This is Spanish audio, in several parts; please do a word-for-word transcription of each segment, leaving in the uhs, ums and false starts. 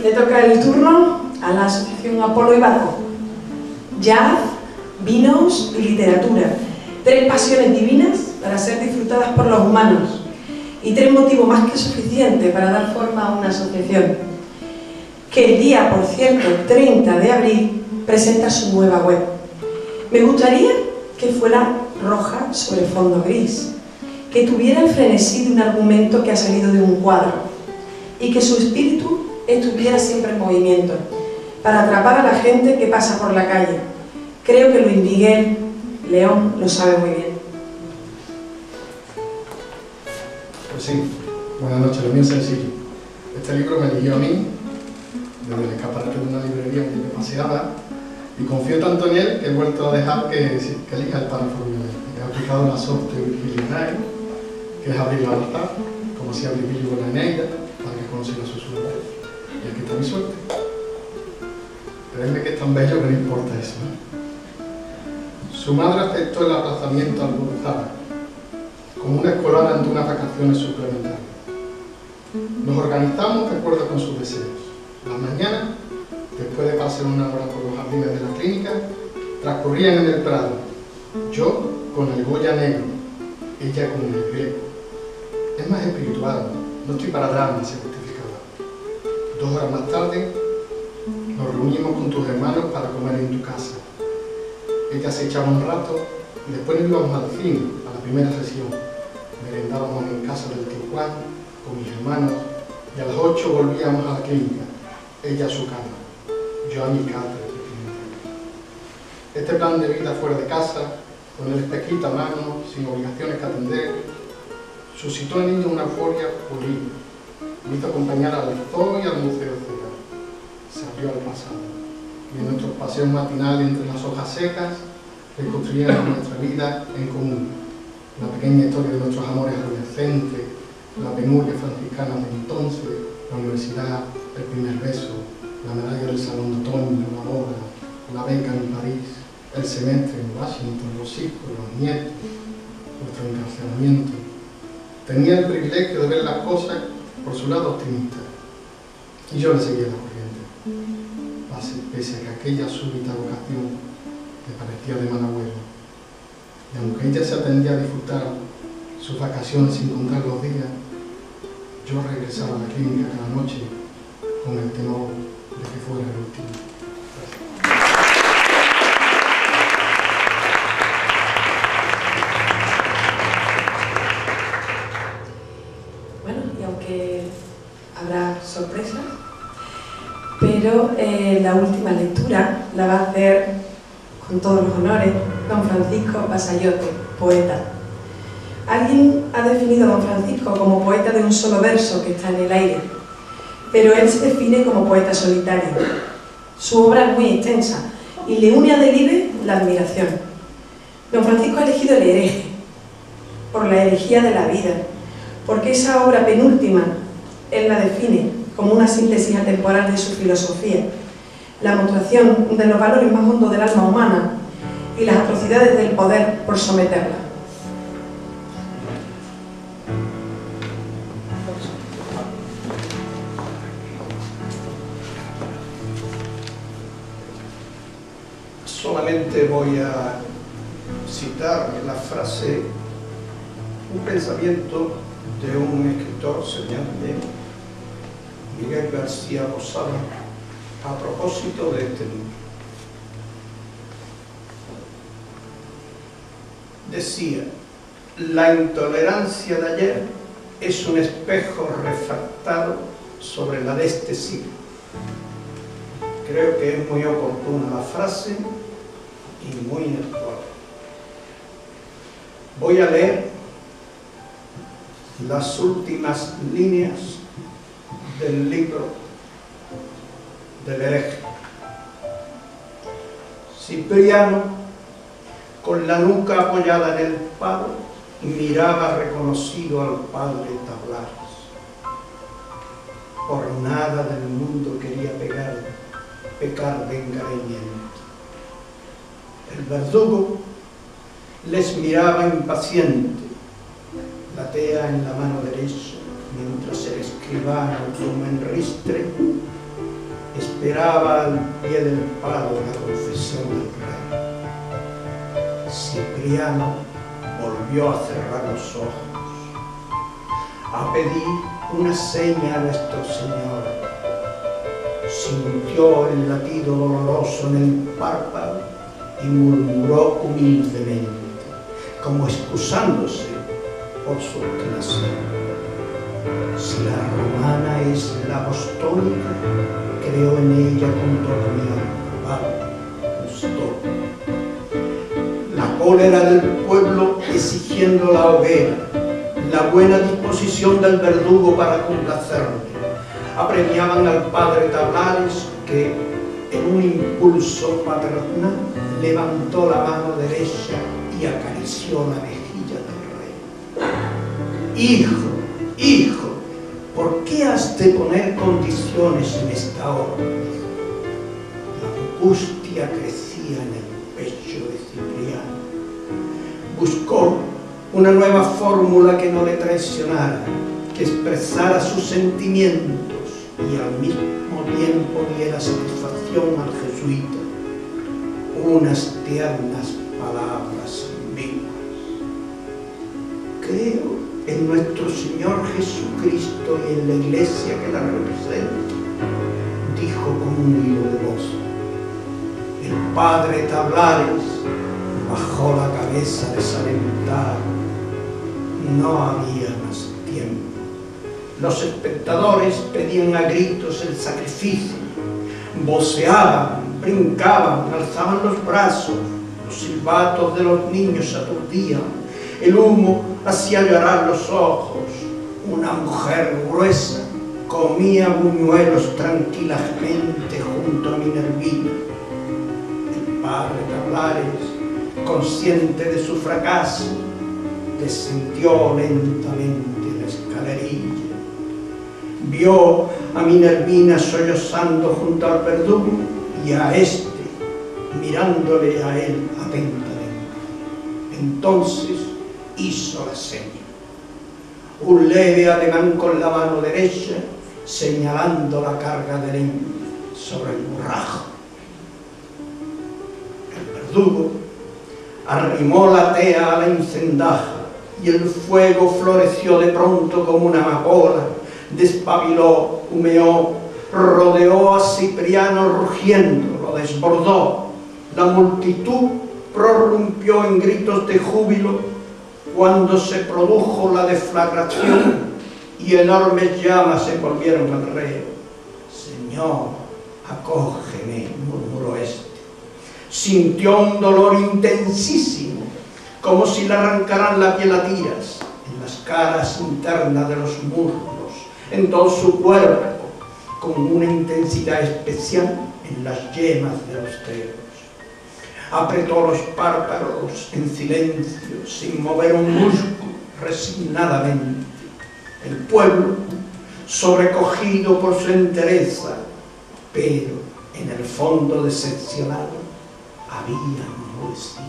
le toca el turno a la Asociación Apolo y Barco. Jazz, vinos y literatura. Tres pasiones divinas para ser disfrutadas por los humanos. Y tres motivos más que suficientes para dar forma a una asociación. Que el día, por cierto, treinta de abril, presenta su nueva web. Me gustaría que fuera roja sobre fondo gris, que tuviera el frenesí de un argumento que ha salido de un cuadro y que su espíritu estuviera siempre en movimiento, para atrapar a la gente que pasa por la calle. Creo que Luis Miguel León lo sabe muy bien. Pues sí, buenas noches, lo mío es sencillo. Este libro me eligió a mí, desde el escaparate de una librería en que me paseaba, y confío tanto en él que he vuelto a dejar que, que elija el párrafo que he aplicado la sorte de Virgilio Eneida, que es abrir al azar, como si abrir Virgilio con la Eneida, para que conociera su suerte. Y aquí está mi suerte. Creedme que es tan bello que no importa eso, ¿eh? Su madre aceptó el aplazamiento alborotada, como una escolar ante unas vacaciones suplementarias. Nos organizamos de acuerdo con sus deseos. Las mañanas, después de pasar una hora por los jardines de la clínica, transcurrían en el prado. Yo con el Goya negro, ella con el griego. Es más espiritual, no estoy para drama, se justificaba. Dos horas más tarde, nos reunimos con tus hermanos para comer en tu casa. Ella se echaba un rato y después nos íbamos al cine, a la primera sesión. Merendábamos en casa del tío Juan, con mis hermanos, y a las ocho volvíamos a la clínica. Ella a su cama, yo a mi cátedra. Este plan de vida fuera de casa, con el espejito a mano, sin obligaciones que atender, suscitó en ella una euforia pulida. Me hizo acompañar al zoo y al Museo Ciudad. Se abrió al pasado. Y en nuestros paseos matinales entre las hojas secas, reconstruíamos nuestra vida en común. La pequeña historia de nuestros amores adolescentes, la penuria franciscana de entonces, la universidad, el primer beso, la medalla del salón de otoño, la boda, la beca en París, el semestre en Washington, los hijos, los nietos, nuestro encarcelamiento. Tenía el privilegio de ver las cosas por su lado optimista, y yo le seguía la corriente, pese a que aquella súbita vocación me parecía de mal agüero. Y aunque ella se atendía a disfrutar sus vacaciones sin contar los días, yo regresaba a la clínica cada noche con el temor de que fuera el último. Bueno, y aunque habrá sorpresas, pero eh, la última lectura la va a hacer con todos los honores don Francisco Basayote, poeta. Alguien ha definido a don Francisco como poeta de un solo verso que está en el aire, pero él se define como poeta solitario. Su obra es muy extensa y le une a Delibes la admiración. Don Francisco ha elegido el hereje, por la herejía de la vida, porque esa obra penúltima él la define como una síntesis atemporal de su filosofía, la mostración de los valores más hondos del alma humana y las atrocidades del poder por someterla. Solamente voy a citar la frase, un pensamiento de un escritor señalante, Miguel García Posada, a propósito de este libro. Decía: la intolerancia de ayer es un espejo refractado sobre la de este siglo. Creo que es muy oportuna la frase y muy actual. Voy a leer las últimas líneas del libro del hereje. Cipriano, con la nuca apoyada en el palo, miraba reconocido al padre Tablares. Por nada del mundo quería pegar, pecar de engañamiento. El verdugo les miraba impaciente, la tea en la mano derecha, mientras el escribano, pluma en ristre, esperaba al pie del palo la confesión del rey. Cipriano volvió a cerrar los ojos, a pedir una seña a nuestro Señor. Sintió el latido doloroso en el párpado y murmuró humildemente, como excusándose por su obstinación: si la romana es la apostólica, creo en ella con todo mi alma. Vale, gustó. La cólera del pueblo exigiendo la hoguera, la buena disposición del verdugo para complacerle, apremiaban al padre Tablares, que en un impulso paternal levantó la mano derecha y acarició la mejilla del rey. Hijo, hijo, ¿por qué has de poner condiciones en esta orden? La angustia crecía en el pecho de Cipriano. Buscó una nueva fórmula que no le traicionara, que expresara sus sentimientos y al mismo tiempo diera satisfacción al jesuita. Unas tiernas palabras ambiguas. Creo en nuestro Señor Jesucristo y en la Iglesia que la representa, dijo con un hilo de voz. El padre Tablares bajó la cabeza desalentado. No había más tiempo. Los espectadores pedían a gritos el sacrificio, voceaban, brincaban, alzaban los brazos, los silbatos de los niños aturdían, el humo hacía llorar los ojos. Una mujer gruesa comía buñuelos tranquilamente junto a Minervina. El padre Tablares, consciente de su fracaso, descendió lentamente la escalerilla. Vio a Minervina sollozando junto al verdugo y a éste mirándole a él atentamente. Entonces hizo la seña. Un leve ademán con la mano derecha, señalando la carga de leña sobre el borrajo. El verdugo arrimó la tea a la incendaja y el fuego floreció de pronto como una amapola, despabiló, humeó, rodeó a Cipriano rugiendo, lo desbordó. La multitud prorrumpió en gritos de júbilo cuando se produjo la deflagración y enormes llamas se envolvieron al reo. Señor, acógeme, murmuró este. Sintió un dolor intensísimo, como si le arrancaran la piel a tiras, en las caras internas de los muslos, en todo su cuerpo, con una intensidad especial en las yemas de los dedos. Apretó los párpados en silencio, sin mover un músculo, resignadamente. El pueblo, sobrecogido por su entereza, pero en el fondo decepcionado, había enmudecido.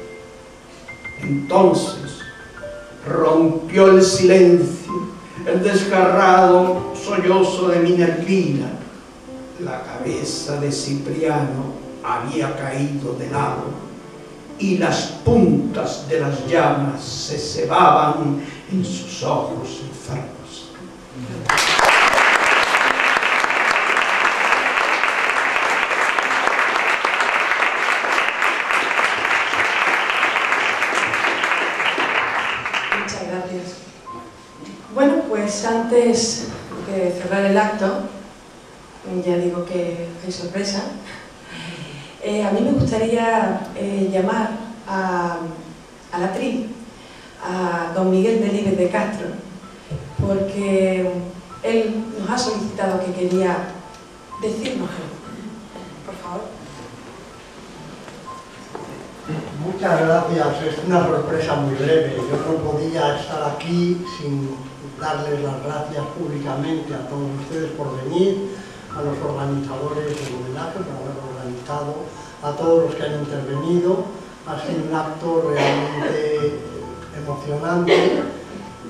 Entonces rompió el silencio el desgarrado sollozo de Minervina. La cabeza de Cipriano había caído de lado y las puntas de las llamas se cebaban en sus ojos enfermos. Muchas gracias. Bueno, pues antes de cerrar el acto, ya digo que hay sorpresa. Eh, a mí me gustaría eh, llamar a, a la actriz, a don Miguel Delibes de Castro, porque él nos ha solicitado que quería decirnos algo. Por favor. Muchas gracias, es una sorpresa muy breve. Yo no podía estar aquí sin darles las gracias públicamente a todos ustedes por venir, a los organizadores del homenaje por haber organizado, a todos los que han intervenido. Ha sido un acto realmente emocionante.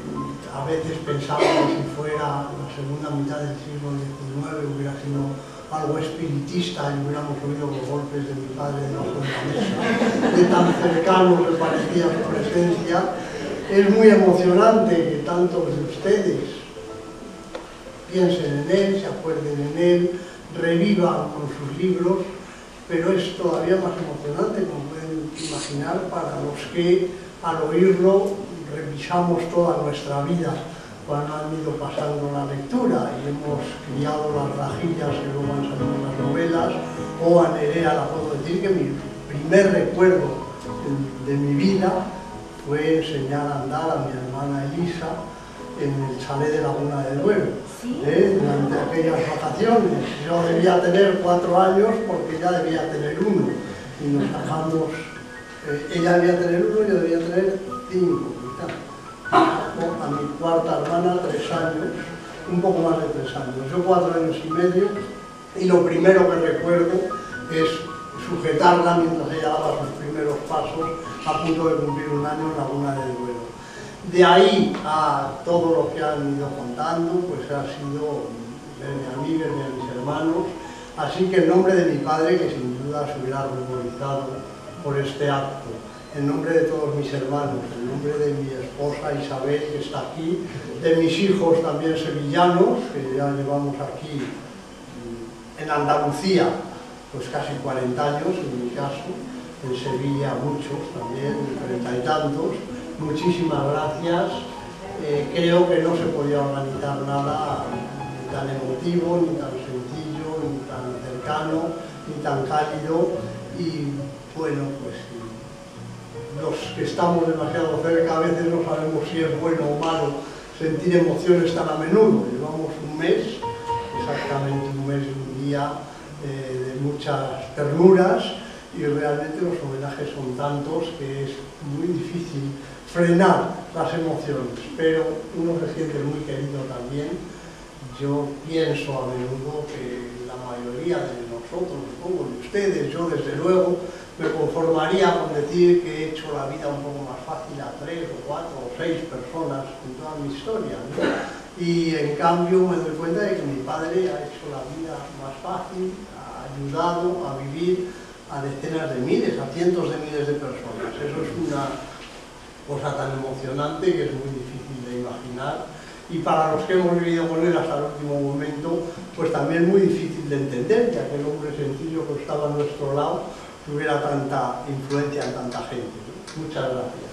A veces pensaba que si fuera la segunda mitad del siglo diecinueve hubiera sido algo espiritista y hubiéramos oído los golpes de mi padre debajo de la mesa, de tan cercano me parecía su presencia. Es muy emocionante que tantos de ustedes piensen en él, se acuerden en él, revivan con sus libros, pero es todavía más emocionante, como pueden imaginar, para los que al oírlo revisamos toda nuestra vida cuando han ido pasando la lectura y hemos criado las rajillas que luego han salido en las novelas, o a Nerea la puedo decir que mi primer recuerdo de, de mi vida fue enseñar a andar a mi hermana Elisa en el chalet de Laguna de Duero, ¿sí? ¿eh? Durante aquellas vacaciones. Yo debía tener cuatro años porque ella debía tener uno, y nos sacamos, eh, ella debía tener uno y yo debía tener cinco. A mi cuarta hermana tres años, un poco más de tres años, yo cuatro años y medio, y lo primero que recuerdo es sujetarla mientras ella daba sus primeros pasos a punto de cumplir un año en Laguna de Duero. De ahí a todo lo que han ido contando, pues ha sido verme a mí, verme a mis hermanos, así que en nombre de mi padre, que sin duda se hubiera ruborizado por este acto, en nombre de todos mis hermanos, en nombre de mi esposa Isabel, que está aquí, de mis hijos también sevillanos, que ya llevamos aquí en Andalucía, pues casi cuarenta años en mi caso, en Sevilla muchos también, treinta y tantos, muchísimas gracias. Eh, creo que no se podía organizar nada ni tan emotivo, ni tan sencillo, ni tan cercano, ni tan cálido, y bueno, pues los que estamos demasiado cerca a veces no sabemos si es bueno o malo sentir emociones tan a menudo. Llevamos un mes, exactamente un mes y un día eh, de muchas ternuras, y realmente los homenajes son tantos que es muy difícil frenar las emociones, pero uno se siente muy querido también. Yo pienso a menudo que la mayoría de nosotros, supongo de ustedes, yo desde luego, me conformaría con decir que he hecho la vida un poco más fácil a tres o cuatro o seis personas en toda mi historia, ¿no? Y en cambio me doy cuenta de que mi padre ha hecho la vida más fácil, ha ayudado a vivir a decenas de miles, a cientos de miles de personas. Eso es una cosa tan emocionante que es muy difícil de imaginar, y para los que hemos vivido con él hasta el último momento, pues también muy difícil de entender que aquel hombre sencillo que estaba a nuestro lado tuviera tanta influencia en tanta gente, ¿no? Muchas gracias.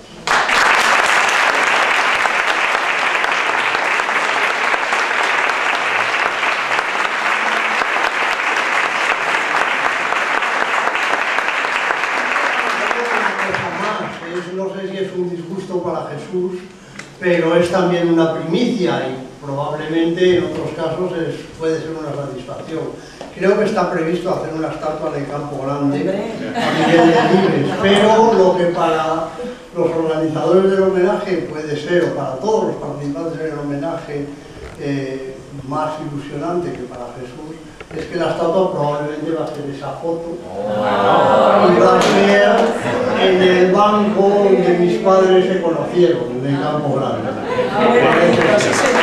No sé si es un disgusto para Jesús, pero es también una primicia y probablemente en otros casos es, puede ser una satisfacción. Creo que está previsto hacer una estatua en el Campo Grande a Miguel de Libres, pero lo que para los organizadores del homenaje puede ser, o para todos los participantes del homenaje, eh, más ilusionante que para Jesús, es que la estatua probablemente va a ser esa foto, oh, y va a ser en el banco donde mis padres se conocieron, en el Campo Grande.